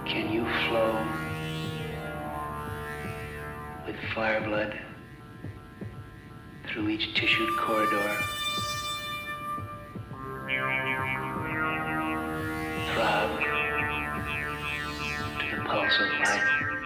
Can you flow with fire blood through each tissued corridor? Throb to the pulse of life.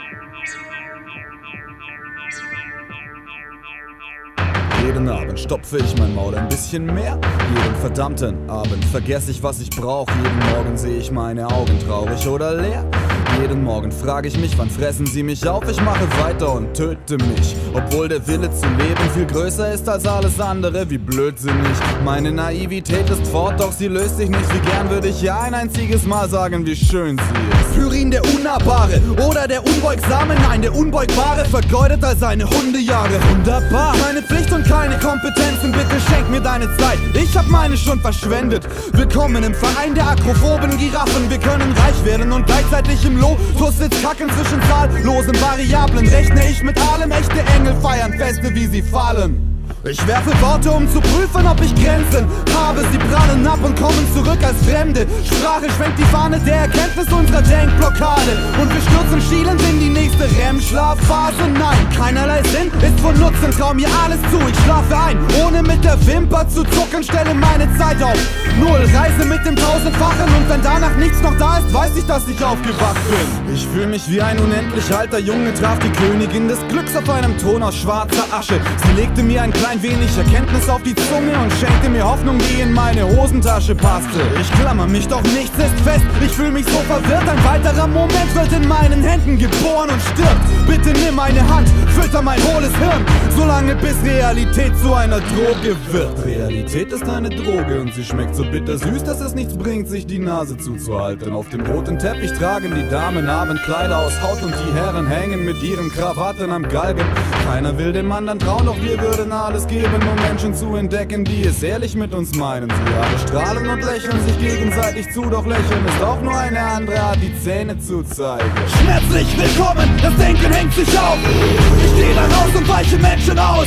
Jeden Abend stopfe ich mein Maul ein bisschen mehr. Jeden verdammten Abend vergesse ich, was ich brauch. Jeden Morgen sehe ich meine Augen traurig oder leer. Jeden Morgen frage ich mich, wann fressen sie mich auf? Ich mache weiter und töte mich, obwohl der Wille zu leben viel größer ist als alles andere. Wie blödsinnig, meine Naivität ist fort, doch sie löst sich nicht. Wie gern würde ich ja ein einziges Mal sagen, wie schön sie ist. Für ihn der Unnahbare oder der Unbeugsame, nein, der Unbeugbare, vergeudet all seine Hundejahre. Wunderbar, keine Pflicht und keine Kompetenzen, bitte schenk mir deine Zeit, ich hab meine schon verschwendet. Willkommen im Verein der akrophoben Giraffen. Wir können reich werden und gleichzeitig im Lotus sitzt kacken zwischen zahllosen Variablen. Rechne ich mit allem, echte Engel feiern Feste, wie sie fallen. Ich werfe Worte, um zu prüfen, ob ich Grenzen habe. Sie prallen ab und kommen zurück als Fremde. Sprache schwenkt die Fahne der Erkenntnis unserer Denkblockade. Und wir stürzen schielend in die nächste REM-Schlafphase. Nein, keinerlei Sinn ist von Nutzen, trau mir alles zu. Ich schlafe ein, ohne mit der Wimper zu zucken. Stelle meine Zeit auf Null, reise mit dem Tausendfachen. Und wenn danach nichts noch da ist, weiß ich, dass ich aufgewacht bin. Ich fühle mich wie ein unendlich alter Junge, traf die Königin des Glücks auf einem Thron aus schwarzer Asche. Sie legte mir ein klein wenig Erkenntnis auf die Zunge und schenkte mir Hoffnung, die in meine Hosentasche passte. Ich klammer mich, doch nichts ist fest. Ich fühle mich so verwirrt, ein weiterer Moment wird in meinen Händen geboren und stirbt. Bitte nimm meine Hand, fütter mein hohles Hirn, solange bis Realität zu einer Droge wird. Realität ist eine Droge und sie schmeckt so bittersüß, dass es nichts bringt, sich die Nase zuzuhalten. Auf dem roten Teppich tragen die Damen Abendkleider aus Haut und die Herren hängen mit ihren Krawatten am Galgen. Keiner will dem anderen trauen, doch wir würden alles geben, um Menschen zu entdecken, die es ehrlich mit uns meinen. Sie alle strahlen und lächeln sich gegenseitig zu, doch Lächeln ist auch nur eine andere Art, die Zähne zu zeigen. Schmerzlich willkommen, das Denken hängt sich auf. Ich gehe da raus und weiche Menschen aus.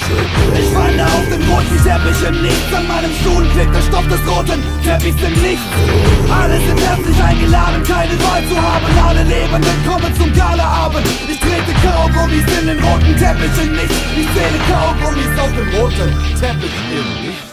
Ich falle auf dem roten Teppich im Nichts. An meinem Stuhl klickt der Stoff des roten Teppichs im Licht. Alle sind herzlich eingeladen, keine Wahl zu haben. Alle Lebenden kommen zum Galaabend. Ich trete Kaugummis in den roten Teppich in Nichts. Ich zähle Kaugummis auf dem roten Teppich im Licht.